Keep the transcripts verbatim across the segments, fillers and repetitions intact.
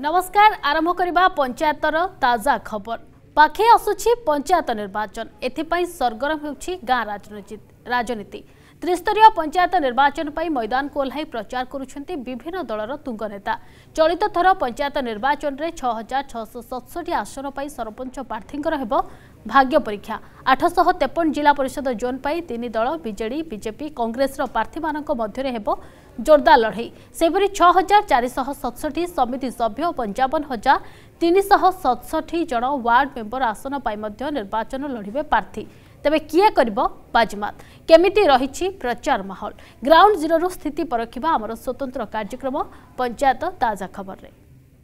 नमस्कार आरंभ करबा पंचायतर ताजा खबर पाखे आसुछि पंचायत निर्वाचन एथिपाई सरगरम हेउछि गाँ राजनीति राजनीति त्रिस्तरीय पंचायत निर्वाचन पर मैदान को ओह्लाई प्रचार करुछन्ति विभिन्न दलर तुंग नेता चलित थर पंचायत निर्वाचन में छह हजार छःश सतसठी आसन पर सरपंच प्रार्थी भाग्य परीक्षा आठशह तेपन जिला परिषद जोन पर तीन दल बीजेडी बीजेपी कांग्रेस प्रार्थी मानक मध्य हेबो जोरदार लड़ई सेपरी छह हजार चार शह सतसठी समिति सभ्य पंचावन हजार तीन शह सतसठी जन वार्ड मेंबर आसन पर निर्वाचन लड़े प्रार्थी तेबे किए करिबो बाजीमात केमिति रहिछि प्रचार माहौल ग्राउंड जीरो रु स्थिति परखिबा हमर स्वतंत्र कार्यक्रम पंचायत ताजा खबर रे।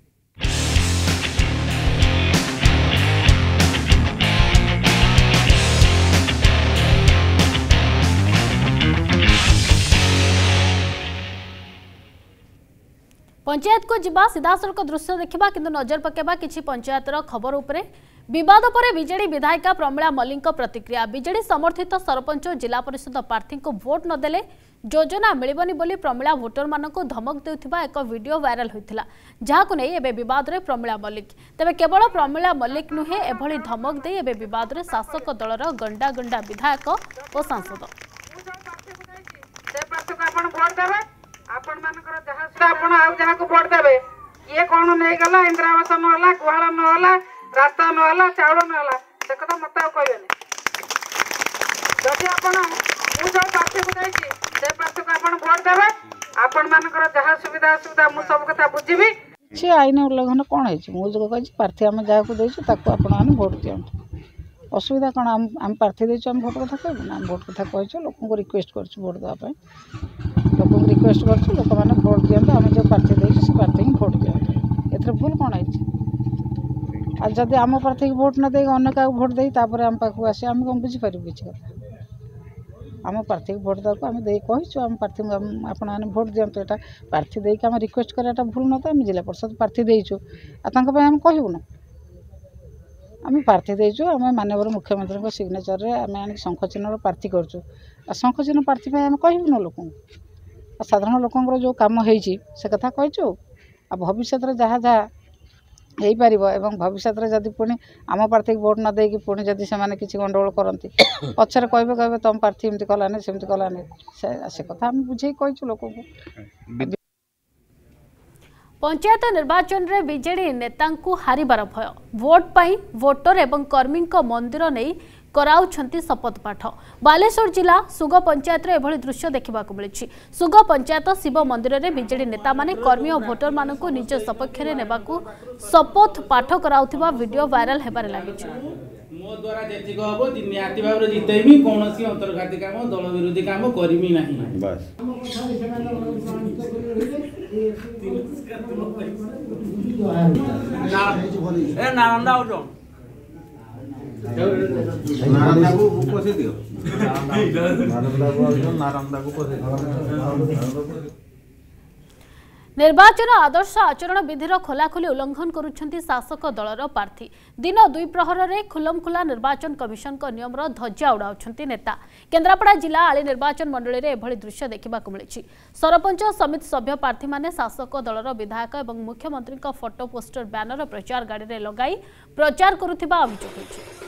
पंचायत को जिबा सीधा सड़क दृश्य देखा किंतु नजर पकेबा किछि पंचायतर खबर उपरे विवाद पर बीजेडी विधायिका प्रमिला मल्लिक प्रतिक्रिया बीजेडी समर्थित सरपंच जिला परिषद प्रार्थी को भोट नदेले योजना मिलबनी बोली प्रमिला भोटर मानक धमक देउथिबा एक वीडियो वायरल होइथिला जहाकु नै एबे विवाद रे प्रमिला मल्लिक तेबे केवल प्रमिला मल्लिक नुहे एभली धमक दे एबे विवाद रे शासक दलर गंडा गंडा विधायक और सांसद आपण मानकर जहा से आपण आ जहा को वोट देबे ये कोन नै गला इंदिरा आवास न होला गुहाल न होला रास्ता न होला चाउल न होला से कथा मत कहबेनी जदि आपण मु जो पार्टी को दैछि से पार्टी को आपण वोट देबे आपण मानकर जहा सुविधा सुविधा मु सब कथा बुझिबी छी आईन उल्लंघन कोन है मु जो कहछि प्रार्थी हम जहा को दैछि ताको आपण माने वोट दियंतु असुविधा कौन आम आम प्रार्थी देछु हम भोट कथा कहबो ना भोट कथा कहछु लोक को रिक्वेस्ट करछु भोट देबा पय लोक को रिक्वेस्ट करछु लोक माने भोट दियंतु हम जो प्रार्थी देछु से प्रार्थी को भोट दियंतु एथरे भूल कोन है आ जदि आम प्रार्थी को भोट न दे अन्य का भोट देई तापर हम पाखु आसी हम कोन बुझी पारिबो किछ कथा आम प्रार्थी को भोट दाको हम देई कहछु हम प्रार्थी आपण माने भोट दियंतु एटा प्रार्थी देई के हम रिक्वेस्ट कराटा भूल न त हम जिला परिषद प्रार्थी देइछु आ तांका पय हम कहबो ना आम प्रार्थी देचु आम माननीय मुख्यमंत्री सिग्नेचर रे आम आनी शंख चिन्ह प्रार्थी करचु आ शंख चिन्ह प्रार्थी पे आम कहबु न लोक साधारण लोकंर जो काम होइछि से कथा कहचु आ भविष्य रे जहा जहा हेई परिबो एवं भविष्य रे जदि पुनी आम प्रार्थी वोट न देकी पुनी जदि से माने किछि गंडगोल करंती पछरे कहबे कहबे तम प्रार्थी एमति कलाने सेमति कलाने से कथा हम बुझे कहचु लोक को। पंचायत निर्वाचन रे बीजेडी नेतांकु हारिबार भय वोट पाई वोटर एवं कर्मी मंदिर नहीं कराउछंती शपथ पाठ बालेश्वर जिला सुग पंचायत रे एभली दृश्य देखा मिली सुग पंचायत शिव मंदिर रे बीजेडी नेता माने कर्मी और भोटर मानकु निज सपक्ष रे नेबाकु शपथ पाठ कराउथिबा वीडियो वायरल हेबार लागिछि मो द्वारा जेतिक हबो नियाति भाबरे जितेमी कोनोसी अंतर्घाती काम दल विरोधी काम करमी नाही बस ए नारंदा उठो नारंदा को पोसे दियो नारंदा को नारंदा को पोसे निर्वाचन आदर्श आचरण विधिर खोलाखोली उल्लंघन करुछंती शासक दलर प्रार्थी दिन दुई प्रहर रे खुलमखुला निर्वाचन कमिशन को नियम ध्वजा उड़ाउछंती नेता केन्द्रापड़ा जिला आली निर्वाचन मंडली रे एभली दृश्य देखा मिली सरपंच समिति सभ्य प्रार्थी माने शासक दलर विधायक एवं मुख्यमंत्री का फोटो पोस्टर बैनर प्रचार गाड़ी रे लगाई प्रचार करुथिबा अभियोग होइछि।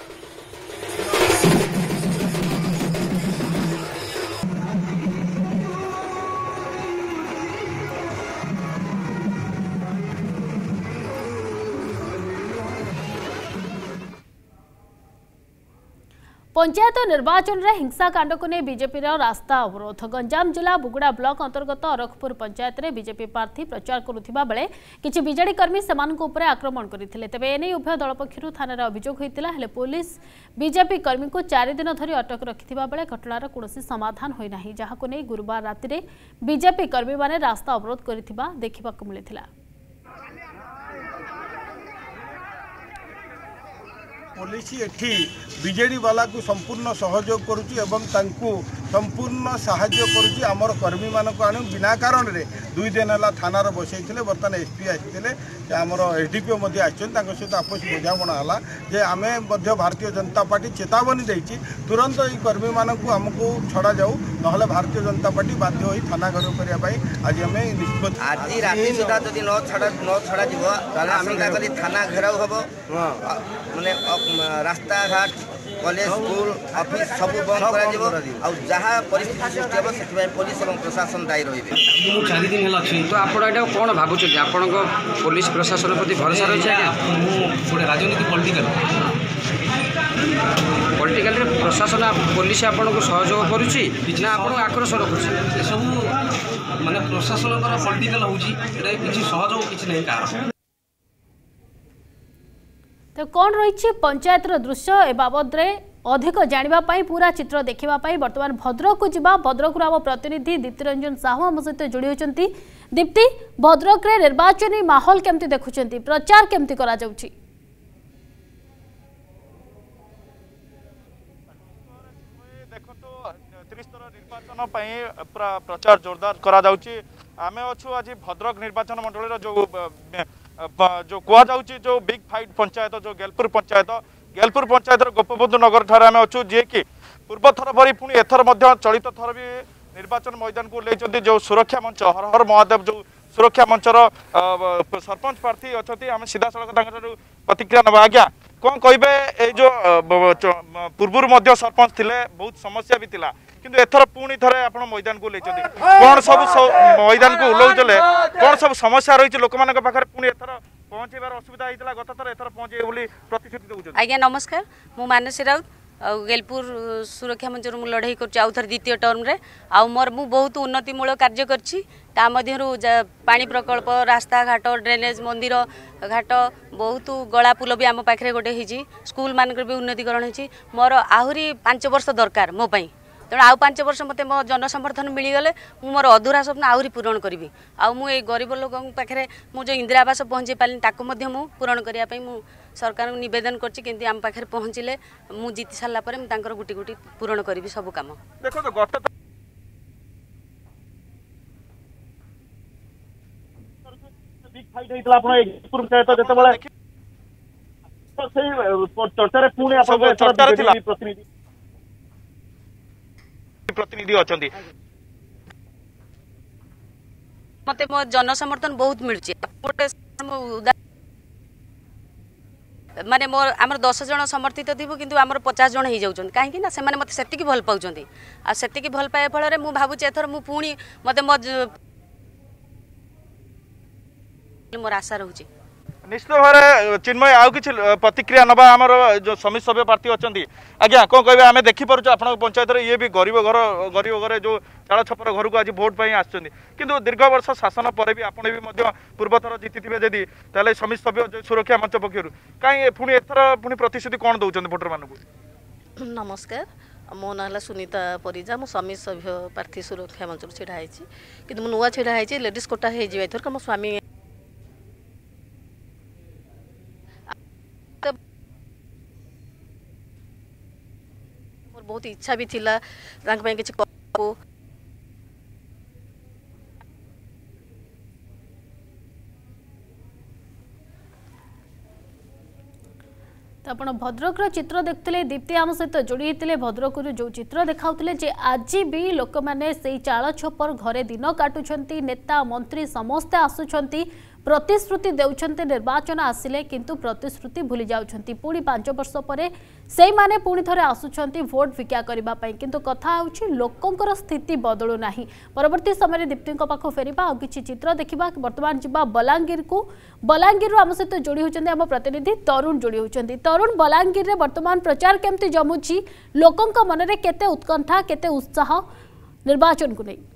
पंचायत निर्वाचन रे हिंसाकांड को नहीं बीजेपी रास्ता अवरोध गंजाम जिला बुगुड़ा ब्लॉक अंतर्गत अरखपुर पंचायत रे बीजेपी प्रार्थी प्रचार करुथिबा बेले किछि बीजेडी कर्मी सेमानक उपरे आक्रमण करथिले तेबे एने उभय दल पक्षरु थाना रे अभियोग होइतिला हेले पुलिस बीजेपी कर्मी को चार दिन धरि अटक रखिथिबा बेले घटनार कोनोसी समाधान होई नाही जहाको नै गुरुवार राति रे बीजेपी कर्मी माने रास्ता अवरोध करथिबा देखिबाक मिलिथिला। पुलिस एठी बीजेडी वाला को संपूर्ण सहयोग करुची एवं तांकु संपूर्ण सहाय्य करुची आमर कर्मी मानक आनु बिना कारण रे दुई दिन है थानार बसई बर्तमान एसपी आसते आमर एसडीपीओ सहित आपस बुझाणा है जे आम भारतीय जनता पार्टी चेतावनी देती तुरंत ये कर्मी मानक आमको छड़ा जाऊ ना भारतीय जनता पार्टी बाध्य हो थाना घर करने आज आम निष्पत्ति आज राति सुधा जब न छड़ा न छड़ा जीव आसंका कली थाना घेराव हम माने रास्ता घाट कॉलेज स्कूल ऑफिस सब बंद कर जहाँ परिस्थिति सृष्टि हम से पुलिस और प्रशासन दायी रही चार दिन है तो आप कौन भावुँ आपण पुलिस प्रशासन प्रति भरोसा रही है गोटे राजनीति पॉलिटिकल पॉलिटिकल प्रशासन पुलिस आपन को सहयोग करुच्ची ना आपन आक्रोश रखुच्छी सब माने प्रशासन पॉलिटिकल होची किसी सहयोग किसी नहीं कार तो कौन रही पंचायत दृश्य ए बाबद अधिक जानापी पूरा चित्र देखापी बर्तमान भद्रक को जा भद्रक आम प्रतिनिधि दीप्ति रंजन साहू आम सहित जोड़ी होती। दीप्ति भद्रक रे निर्वाचनी माहौल केमती देखुंट प्रचार केमती करा जाउछि? निर्वाचन पूरा प्रचार जोरदार करा जाउछि। आमे अच्छु आज भद्रक निर्वाचन मंडल जो जो कहुच्छी जो बिग फाइट पंचायत जो गेलपुर पंचायत गेलपुर पंचायत गोपबंधु नगर ठारे आमे अच्छु जी कि पूर्व थर भरी पुणी एथर चलित थर भी निर्वाचन मैदान को ले जो सुरक्षा मंच हर हर महादेव जो सुरक्षा मंचर सरपंच प्रार्थी अच्छा आम सीधा सड़क प्रतिक्रिया नवा। आज्ञा कौन कहे जो पूर्व सरपंच थे बहुत समस्या भी थिला किंतु एथर पुणी थे आप मैदान को लेते कौन सब मैदान को उलौले कौन सब समस्या रही लोक मान पाखे पुणी एथर पहुँचार असुविधा होता गत थर एथर पहुँचे प्रतिश्रुति दूसरे। आज्ञा नमस्कार मु मानसी राउत गेलपुर सुरक्षा मंच मु लड़ाई कर आउथर द्वितीय टर्म रे आउ मोर मु बहुत उन्नतिमूलक कार्य करछि ता मध्यरु पानी प्रकल्प रास्ता घाट ड्रेनेज मंदिर घाट बहुत गला पुल भी आम पाखे गोटे होती स्कूल मानक भी उन्नतिकरण होती मोर आहुरी पांच वर्ष दरकार मो पाई तेणु आउ पांच वर्ष मत मो जनसमर्थन मिलगले मु मोर अधूरा स्वप्न आहरी पूरण करी आउ मु ए गरीब लोक पाखे मु जो इंदिरा आवास पहुँचे पारे ताकू मध्य मु पूरण करने मु सरकार को निवेदन करछि किंतु आम पाखे पहुँचले मु जीति सारा पर मुझे गुटी गुटी पूरण करी सब काम। देखो तो गत बिग फाइट हेतला आपण गेलपुर पंचायत जेतेबेले से चर्चा पुणी आप प्रतिनिधि प्रतिनिधि अच्छा मत मो जनसमर्थन बहुत मिलुछि माने मोर आमर दस जन समर्थित थी किंतु आमर पचास जन हो जाउछन कहीं ना से मत से भल पाउछन आ से भल पाए फल मु भावुछि एथर मु पुणी मत मो मोर आशा रहुछि। निश्चित भाव चिन्मय आउ कि प्रतिक्रिया नवा आमर जो समिति सभ्य प्रार्थी अच्छा आज्ञा कौन कहे आम देखिपुर आप पंचायत ये भी गरीब घर गरीब घर जो चाल छपर घर को आज भोट पर आसुँच दीर्घ वर्ष शासन पर भी आपड़ भी पूर्व थर जीति जदि तेल समिति सभ्य जो सुरक्षा मंच पक्षर कहीं पुणी एथर पुणी प्रतिश्रुति कौन दौरान भोटर मानक? नमस्कार मो ना सुनीता परिजा मु समिति सभ्य प्रार्थी सुरक्षा मंच छिड़ा कि नुआ छिड़ा लेडीज कोटा हो मो स्वामी बहुत इच्छा भी थिला किसी तो आप भद्रक चित्र देखते दीप्ति आम सहित जोड़ी होते भद्रक जो चित्र देखा आज भी लोक मैंने से चाल छपर घरे दिन काटुंट नेता मंत्री समस्ते आसुंच प्रतिश्रुति देउछन्ते निर्वाचन आसिले किंतु प्रतिश्रुति भूली जाउछन्ती पुणी पांच वर्ष पर से माने पुणी थरे आसुछन्ती वोट भिक्षा करबा पई किंतु कथा होछि लोकंकर स्थिति बदलु नाही। परवर्ती समय दीप्तिंक पाखो फेरिबा आ किछि चित्र देखिबा वर्तमान जिबा बलांगीर को बलांगीर रु आम सहित जोड़ी होछन्ती आम प्रतिनिधि तरुण जोड़ी होछन्ती। तरुण बलांगीर रे वर्तमान प्रचार केमती जमुछि लोकंक मनरे केते उत्कंठा केते उत्साह निर्वाचन को नहीं?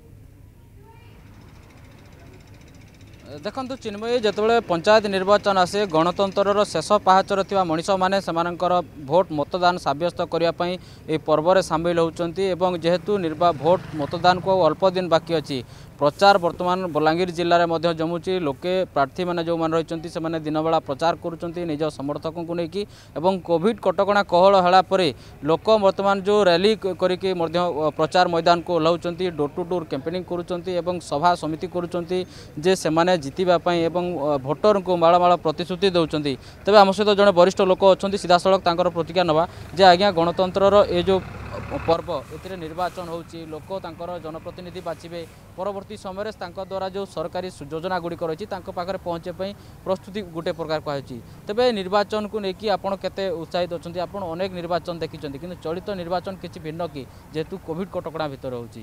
देखु चिन्मयी जितेबाला पंचायत निर्वाचन आसे गणतंत्र शेष पाहाचर थिबा मनीष माने सेमानंकर भोट मतदान साब्यस्त करने ये पर्व में सामिल होती जेहेतु निर्वा भोट मतदान को अल्प दिन बाकी अच्छी प्रचार बर्तमान बलांगीर जिले में जमुची लोके प्रार्थी मैंने जो मैंने रही से दिन बेला प्रचार करुँच निज समर्थकों को लेकिन कोविड कटकणा कहल है लोक बर्तमान जो रैली करके प्रचार मैदान को ओह्लाउंट डोर टू डोर कैंपेनिंग करुँच सभा समिति करुँच जे से जितवाई भोटर को माड़ माड़ प्रतिश्रुति दौरान तेज आम सहित जड़े वरिष्ठ लोक अच्छा सीधा सड़क प्रतिक्रिया नवा जे आज्ञा गणतंत्र ये जो पर्व ए निर्वाचन होची लोक तांकर जनप्रतिनिधि बाछिबे परवर्ती समय द्वारा जो सरकारी योजना गुड़िक रही पाखे पहुँचे प्रस्तुति गोटे प्रकार कहूँ तेज निर्वाचन को लेकिन आपड़ केते उत्साहित अच्छा आप अनेक निर्वाचन देखी कि चलित निर्वाचन किसी भिन्न कि जेहेतु कोविड कटकणा भितर होची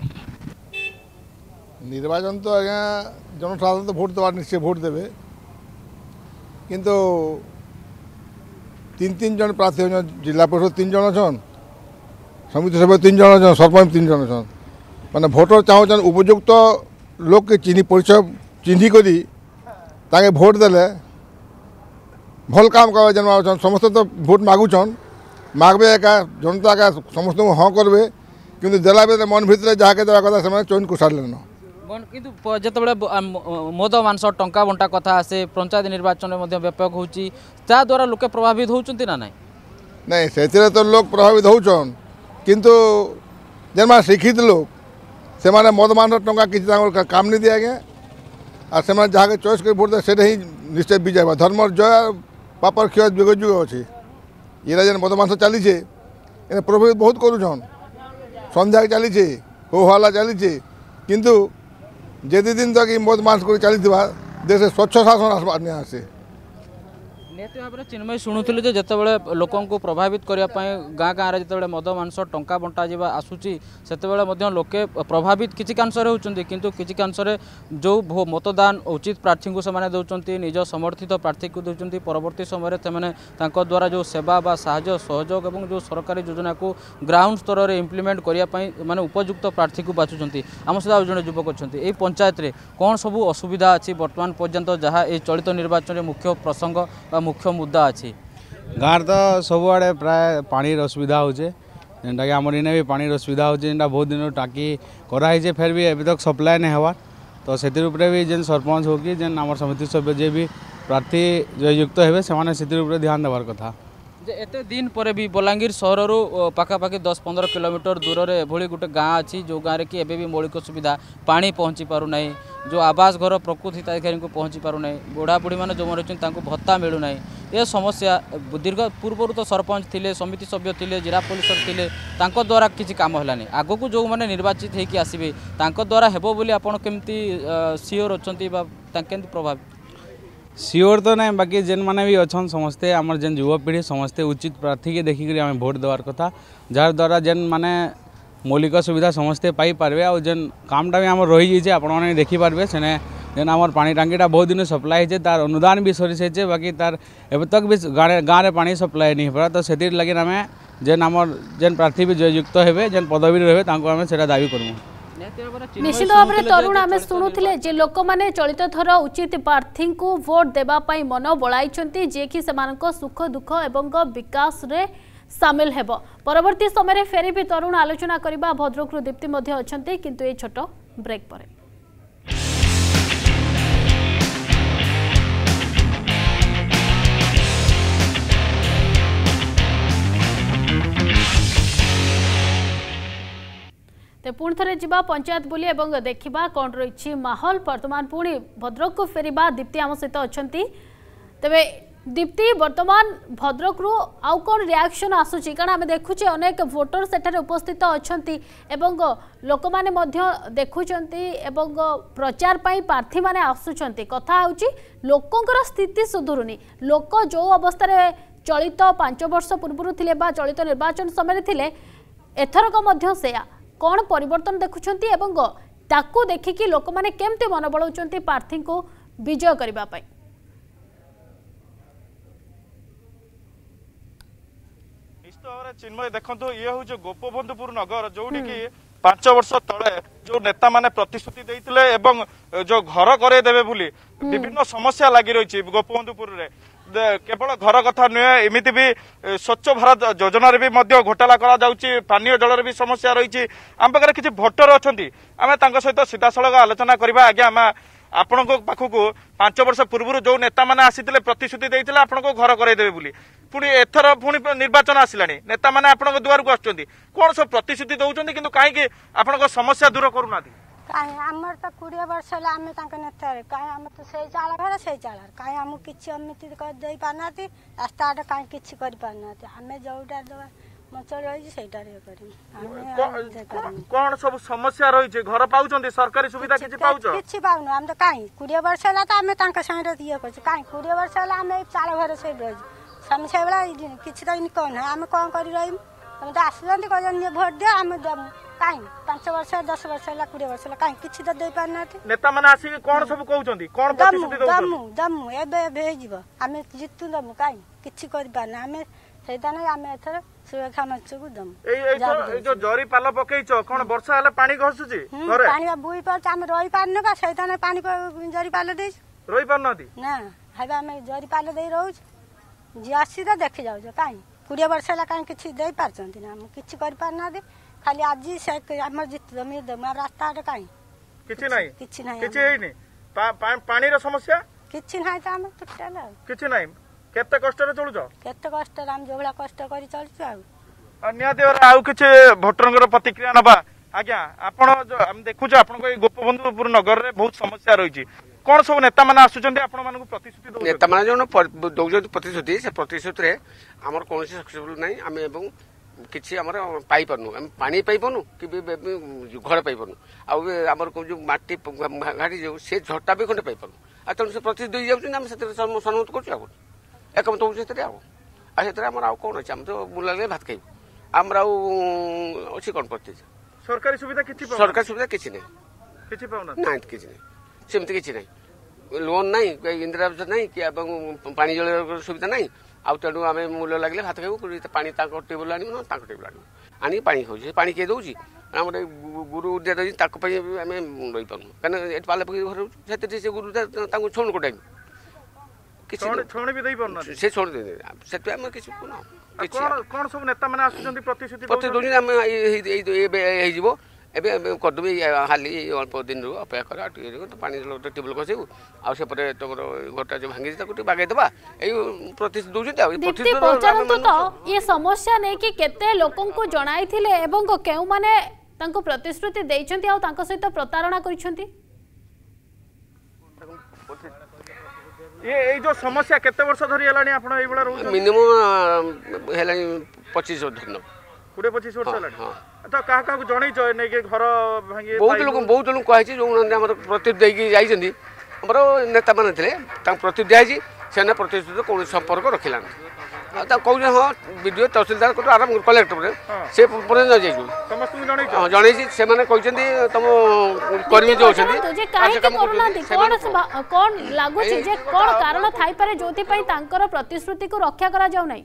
निर्वाचन तो आज्ञा जनसाधारण तो भोट देवार निश्चय भोट देवे किंतु तीन तीन जन प्रार्थी जिला परिषद तीन जन छन समिति सभ्य तीन जन छन सरपंच तीन जन छन माने भोटर चाहून उपयुक्त लोक के चिन्ह परिचय चिन्ह करी ताके भोट देले भल काम कर जन समस्त तो भोट मागुछन मागबे एका जनता का समस्त को हाँ करबे किंतु देला बेले मन भितर जहाँ के देवा कथा से चयन कर सारे किंतु जिते मद मांस टंका बंटा कथा आसे पंचायत निर्वाचन में व्यापक होची द्वारा लोके प्रभावित होचुंती ना नहीं नहीं से तो लोग प्रभावित होचन किंतु जेन शिक्षित लोग से माने मद मांस टंका किसी काम नहीं दिया गया और से जहाँ के चॉइस कर भोट दे से ही निश्चय विजय धर्म जय पापर क्षय जुग जुग अच्छी ये जेन मद मांस चली प्रभावित बहुत करुछन संध्या चली हो हल्ला चली किंतु जेति दिन तक मद मांस कर चली देश स्वच्छ शासन आसवा आसे निहती भाव में चिन्मय शुणुले जितेबाला लोक प्रभावित करने गाँ गाँव में जिते मद मांस टंका बंटा जा आसूची से लोके प्रभावित किसी कांशरे होती किंतु किसी कांशरे जो मतदान उचित प्रार्थी को से दौरान निज समर्थित प्रार्थी को दौरान परवर्ती समय से द्वारा जो सेवा बा साहाय्य सहयोग और जो सरकारी योजना को ग्राउंड स्तर में इम्प्लीमेंट करने माने उपयुक्त प्रार्थी को बाछुंट आम सहित जड़े युवक अच्छा ये पंचायत में कौन सब असुविधा अच्छी बर्तमान पर्यंत जहाँ ये चलित निर्वाचन में मुख्य प्रसंग मुख्य मुद्दा अच्छी गाँव तो सबुआड़े प्राय पानी असुविधा होचे जेनटा कि आमर इने भी पानी असुविधा होचे जेनटा बहुत दिन टाकी कराई फिर भी अभी तक सप्लाय नहीं हवार तो से भी जेन सरपंच हो कि जेन आम समिति सभ्य जे भी प्रार्थी जो युक्त हे से ध्यान देवार कथा एते दिन पर भी बलांगीर सहर पाखापाखि दस पंद्रह किलोमीटर दूर में एभली गोटे गाँ अच्छी जो गाँव कि एबे भी मौलिक सुविधा पानी पहुँची पारना जो आवास घर प्रकृति हिताधिकारी को पहुँची पारना बुढ़ा बुढ़ी मैंने जो रही भत्ता मिलूना ये समस्या दीर्घ पूर्व तो सरपंच थे समिति सभ्य थे जिला परिषद थे द्वारा किसी काम है आग को जो मैंने निर्वाचित होकर आसबे द्वारा हेबो बोली आपन केमती सियोर अच्छा प्रभावित सियोर तो नहीं बाकी जेन माने भी अच्छा समस्ते आमर जेन युवपीढ़ी समस्ते उचित प्रार्थी के देखिक आम भोट देवार कथा जार द्वारा जेन माने मौलिक सुविधा समस्ते पाई पारबे आ जेन कामटा भी आम रही जाइए आपण मैंने देखिपारे से जेन आमर पानी टांकीटा बहुत दिन सप्लाई है तार अनुदान भी सरी से बाकी तार एवं तक भी गाँव गाँव पानी सप्लाई नहीं पारा तो से लगे आम जेन आमर जेन प्रार्थी भी जययुक्त हे जेन पदवी रहे आम से दावी करूँ निश्चित भाव में तरुण आम शुणुले जे लोक मैंने चलित थर उचित प्रार्थी को भोट देवाई मन बड़ाई जे कि सुख दुख और विकास रे सामिल हेब परवर्ती समय फेरी भी तरुण आलोचना करबा भद्रक दीप्ति अच्छा किंतु ये छोट ब्रेक पर तो पुणी थे जा पंचायत बुली एवं देखा कौन रही माहौल बर्तमान पुणी भद्रक को फेरवा दीप्ति आम सहित अच्छा तेरे दीप्ति बर्तमान भद्रक रु आउ कौन रिएक्शन आसूची कारण आम देखुचे अनेक भोटर सेठारे उपस्थित अच्छा लोक मैंने देखुं प्रचार पाई प्रार्थी मैंने आसुंच कथा लोकंर स्थिति सुधुरुनी लोक जो अवस्था चलित पांच वर्ष पूर्व थे चलित निर्वाचन समय थे एथरक से कौन परिवर्तन देखुंट ताकू देखिकी लोक मैंने केमती मन बढ़ाऊँ प्रार्थी को विजय करने निश्चित भाव चिन्मय देखो ये हूँ गोपबंधुपुर नगर जोटी की पांच वर्ष तले जो नेता माने प्रतिश्रुति देते जो घर करदेवे विभिन्न समस्या लगी रही गोपबंधुपुर केवल घर कथा नुहे एमती भी स्वच्छ भारत योजन भी घोटाला पानीय जलर भी समस्या रही आम पाखे किसी भोटर अच्छा आम सहित सीधासलख आलोचना करवा आज्ञा आम आपण पाखक पांच वर्ष पूर्व जो नेता मैंने आसी प्रतिश्रुति देते आपण घर करदेवे बोली पुणी एथर पुणी निर्वाचन आसला नेता मैंने आपण दुआर को आसुच्च कौन सब प्रतिश्रुति दौरान कि कहीं आपण समस्या दूर करूना कहीं आमर तो कोड़े वर्ष आम नेता कहीं आम तो से चाल घर से चाल कहीं आम कि एमती दे पारना रास्ता कहीं किसी कर पारना आम जोटा मचल रही से कौन सब समस्या रही घर पाँच सरकारी सुविधा किसी पाउछ किसी पाऊनु आम तो कहीं कोड़े वर्ष है तो आम संगे ये कर कहीं कोड़े वर्ष है आम चाल घर से रही समस्या बेला किसी तो इनकम ना आम कौन कर रही तुम तो आसुँच कहते भोट दियो आम देवु कहीं पांच वर्ष दस वर्ष है कोड़े वर्ष है कहीं किसी तो दे पारना नेता मैंने आसिक कौन सब कहते कौन प्रतिश्रुति दमु दमु एबे आम जितु दमु कहीं किसी कर पारना आम सेटा नहीं आम एथर सुरक्षा मंच को दमु जो जरी पाल पकईच कौन वर्षा हेले पानी घसुची घरे पानी बुई पर आम रही पारन बा सेटा नहीं पानी जरी पाल दे रही पारनाती ना हेबे आम जरी पाल दे रहउछ जी आसी तो देखि जाउछ कहीं कोड़े वर्ष है कहीं किसी दे पारछंती ना आम किसी कर पारना खाली आज से आम जित दम दम रास्ता कहीं किछि नाही किछि नाही किछि हेइनी पानी रो समस्या किछि नाही त आम टोटल किछि नाही केते कष्ट रे चलुछ केते कष्ट रे आम जोबला कष्ट करी चलछु आ अन्य देवर आउ किछि भोटरंगर प्रतिक्रिया नबा आज्ञा आपण हम देखुछ आपण को गोपबंधुपुर नगर रे बहुत समस्या रही कौन सब नेता माने आसुचंदी आपण मानकु प्रतिश्रुति दउ नेता माने जोन दउजत प्रतिश्रुति से प्रतिश्रुति रे हमर कोनोसी सक्सेसफुल नाही हम एवं किसी आम पाई पारनु आम पानी पाई पारनु कि घर पाई पारनु आमर जो माटी घाटी जो से झटा भी खंडे पाई पारनु आ तेणु से प्रतिश्रुति दे जाउछन हम सेते सम्मत करछु आ एकमत होउ सेते आउ आ सेते हमर आउ कोन अछि हम तो बुलाले भात खाइबु हमर आउ अछि कोन प्रति सरकारी सुविधा किछि पाउ सरकारी सुविधा किछि नै किछि पाउना नै किछि नै सेमति किछि नै लोन नै इंदिरा आवास नै कि एवं पानी जल सुविधा नै आउ तेणु आम मूल्य लगे भात खाइबू पानी टेबुल आनी ना टेबुल आनी आनी पानी खाऊ पानी किए दौर आम गुरु उद्या रही आम रही पार्नु कहीं पाल पकड़ घर रोचे से गुरुदा छोड़ कोटाई से छोड़ से किसी कौन सब नेता मैंने आसुचंदी प्रतिश्रुति प्रतिश्रुति आम हो एबे करदेवी हाली अल्प दिन रू अपेक्षा कर तो पानी टेबुल खसेबू आउे तुम घरटा जो भांगी बागेदबा यही प्रतिश्रुति तो ये समस्या नहीं कि केते लोकन को जणाइथिले एवं केउ माने तांको प्रतिश्रुति देइछंती आ तांको सहित प्रतारणा करिछंती ये ए जो समस्या केते वर्ष धरि हेलानी आपण एई बडा रहउ मिनिमम हेलानी पच्चीस वर्ष धरि कोड़े पच्चीस वर्ष हेलानी तो क्या क्या जन घर भांगी बहुत लोग बहुत लोग कही जो प्रतिश्रुति जाइए आमर नेता मैंने थे प्रतिश्रुति दिखाई से प्रतिश्रुति कौन संपर्क रखिला कौन हाँ विडीओ तहसिलदार को आराम कलेक्टर से जन से तुम कर्मी जो प्रतिश्रुति को रक्षा करा जाउ नै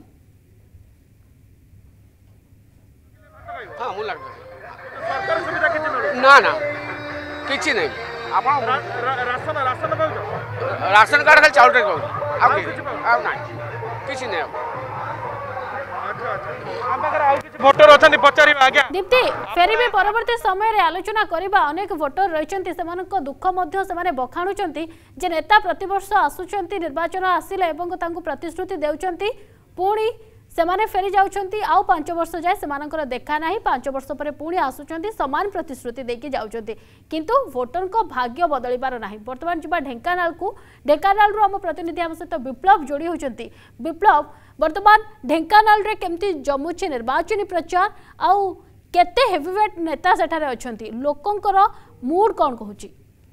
हाँ मु लग सरकार सुविधा किछि मिलु ना ना किछि नै आपण राशन राशन पाउ राशन कार्ड खाली चाउल पाउ आ आ ना किछि नै अच्छा अच्छा हम बगर आउ किछि वोटर अछन पचारि आज्ञा दीप्ति फेरी भी परवर्ती समय रे आलोचना करिबा अनेक वोटर रहिचंती सेमानक दुख मध्य सेमाने बखाणुचंती जे नेता प्रतिवर्ष आसुचंती निर्वाचन आसिले एवं तांको प्रतिश्रुति देउचंती पुणी सेमाने फेरी जाउछंती आउ पांच वर्ष जाए सेमानकर देखा नाही पांच वर्ष पर पुणी आसुचंती समान प्रतिश्रुति देकी जाउछंती किंतु वोटर को भाग्य बदलिबार नाही वर्तमान जिबा ढेंकानाल को ढेंकानाल रो हम प्रतिनिधि हम सहित विप्लव जोड़ी होचंती विप्लव वर्तमान ढेंकानाल रे केमती जमुछि निर्वाचनी प्रचार आउ केते हेवीवेट नेता सेठारे अछंती लोकंकर मूड कोन कहूची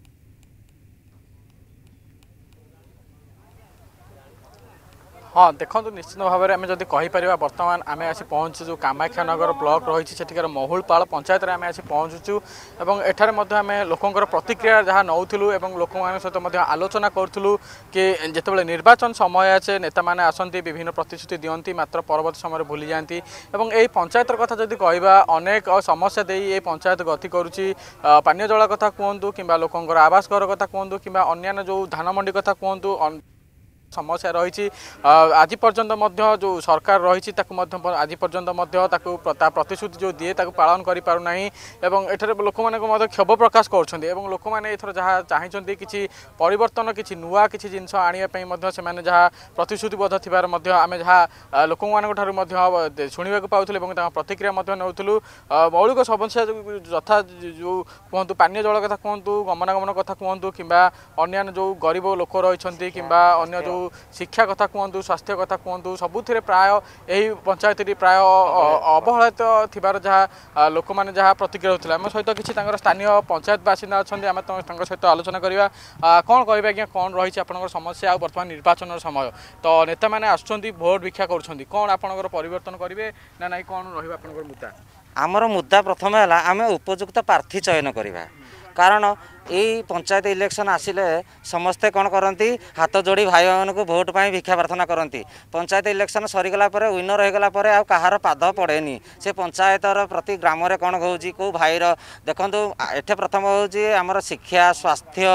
हाँ देखो निश्चित भाव में आम जब कहीपर बर्तमान आम आसी पहुँचु जो कामाख्या नगर ब्लॉक रही सेठिकार महुलपाल पंचायत में आम आसी पहुँचुचु और एठार आम लोकंर प्रतिक्रिया जहाँ नौलु और लोक सहित आलोचना करूँ कि जितेबाला निर्वाचन समय आसे नेता मैंने आसती विभिन्न प्रतिश्रुति दिखती मात्र परवर्त समय भूली जाती और यही पंचायतर कथा जब कह अनेक समस्या दे ये पंचायत गति करुच्ची पानीय जल कथा कहतु कि लोकंर आवास घर कथा कहतु कि अन्य जो धान मंडी कथा कहतु समस्या रही आज पर्यंत जो सरकार रही आज पर्यंत प्रतिश्रुति जो दिए पालन कर पारना एवं एठारे लोक मैंने क्षोभ प्रकाश कर लोक मैंने एथर जहाँ चाहिए किसी परिवर्तन किसी नुआ किसी जिनस आने से प्रतिश्रुतिबद्ध थीबार आम जहाँ लोक मान शुणा पाऊँ प्रतिक्रिया नौलु मौलिक समस्या यथा जो कहतु पानीय जल कथा कहतु गमनागमन कथा कहतु कि अन्य जो गरीब लोक रही कि अन्य जो शिक्षा कथा कहतु स्वास्थ्य कथा कहतु सबुथिरे प्राय यही पंचायत प्राय अवहेलित थिबार जहाँ लोक मैंने जहाँ प्रतिक्रिया होता आम सहित किसी स्थानीय पंचायत बासिंदा अच्छा आम सहित आलोचना करवा कौन कह आज्ञा कौन रही आप समस्या बर्तमान निर्वाचन समय तो नेता मैंने आसुँच भोट भिक्षा कर कौन आपंकर परिवर्तन करेंगे ना ना कौन रहा मुद्दा आमर मुद्दा प्रथम है आम उपयुक्त प्रार्थी चयन करवा कारण यही पंचायत इलेक्शन आसिले समस्ते कौन करती हाथ जोड़ी भाई को भोट पाई भिक्षा प्रार्थना करती पंचायत इलेक्शन सरीगला विनर होगला कहार पाद पड़ेनी से पंचायतर प्रति ग्राम में कौन हो कौ भाईर देखु एठे प्रथम होमर शिक्षा स्वास्थ्य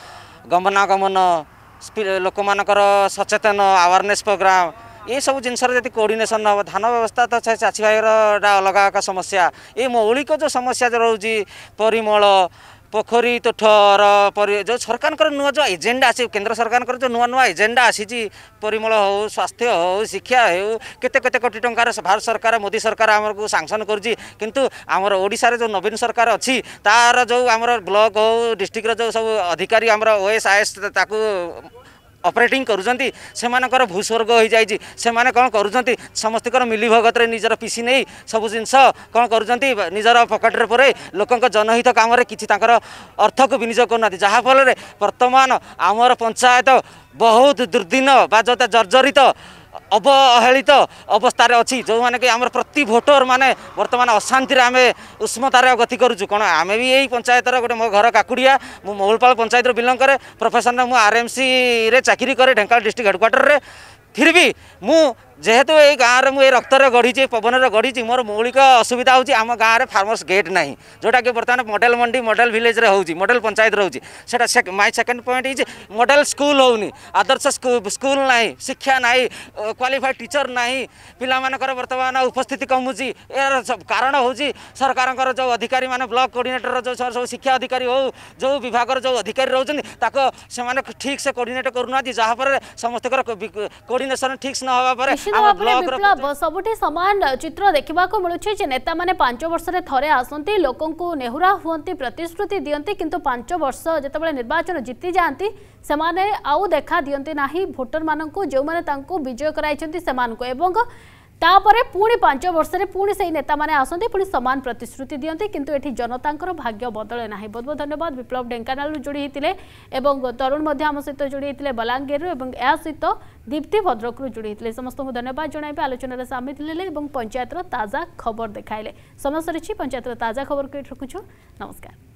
गमनागमन लोक मानकर सचेतन अवेयरनेस प्रोग्राम ये सब जिनस कोऑर्डिनेशन हम धान व्यवस्था तो चाषी भाईर अलग समस्या ये मौलिक जो समस्या जो रोचे परिमल पोखरी तुठर जो सरकार नुआ जो एजेंडा आसी केंद्र सरकार जो नुआ नुआ एजेंडा आसी परिमल हो स्वास्थ्य हो शिक्षा हो केते केते कोटी टंकार भारत सरकार मोदी सरकार आमको सांक्शन करुँची किंतु आमर ओडिशा जो नवीन सरकार अच्छी तार जो आमर ब्लॉक हो डिस्ट्रिक्ट जो सब अधिकारी आमर ओएस आईएस ताकू ऑपरेटिंग करुँच से भूस्वर्ग हो जाए से कौन करुँच समस्त मिली भगत निजर पीसी नहीं सब जिनस कौन करुँच निजर पकेट्रे पूरे लोक जनहित काम किसी अर्थ को विनियोग करना जहाँफल वर्तमान आमर पंचायत बहुत दुर्दिन बा जर्जरित अवहेलित अवस्था अच्छी जो मैंने कि आम प्रति भोटर माने वर्तमान अशांति आम उष्मतार गति करुँ कौन आम भी यही पंचायतर गोटे मो घर काकुड़िया मु महुलपाल पंचायत बिलंग करे प्रोफेशन मु आरएमसी रे चाकरी करे ढेंकानाल डिस्ट्रिक्ट हेडक्वार्टर रे फिर भी मु जेहेतु ये गाँव में रक्त गढ़ी पवन गढ़ी मोर मौलिक असुविधा होची आम गाँव में फार्मर्स गेट ना जोटा कि बर्तमान मॉडल मंडी मॉडल विलेज रे होची मॉडल पंचायत रोचे से my second point is model school होनी आदर्श स्कूल ना शिक्षा ना क्वालिफाइड टीचर ना पिला बर्तमान उपस्थिति कमुची यार कारण हूँ सरकार जो अधिकारी माने ब्लॉक कोऑर्डिनेटर जो सब शिक्षा अधिकारी हो जो विभाग जो अधिकारी रोचे से ठीक से कोऑर्डिनेट करूना जहाँफल समस्त कोऑर्डिनेशन ठीक न होगा पर विप्लव सबुठी समान चित्र देखा मिलूँ नेता मैंने पांच वर्ष थे आसती लोक नेहुरा हुंती प्रतिश्रुति दियंती किंतु पांच वर्ष जितेबाला निर्वाचन जीति जाती से आउ देखा दियंती नाही भोटर मानू जो मैंने विजय कराई तापर पुणी पांच वर्ष में पुणी से नेता मैंने आसती पुणी समान प्रतिश्रुति दियंती किंतु एठी जनतांकर भाग्य बदले ना। बहुत बहुत धन्यवाद विप्लव ढेंकानाल जोड़ी होते तरुण आम सहित जोड़ी होते बलांगीर या सहित दीप्ति भद्रक जोड़ी होते समस्त को धन्यवाद जन आलोचन सामिल हेले पंचायतर ताजा खबर देखाइले। समस्त रही पंचायतर ताजा खबर को रखुछु। नमस्कार।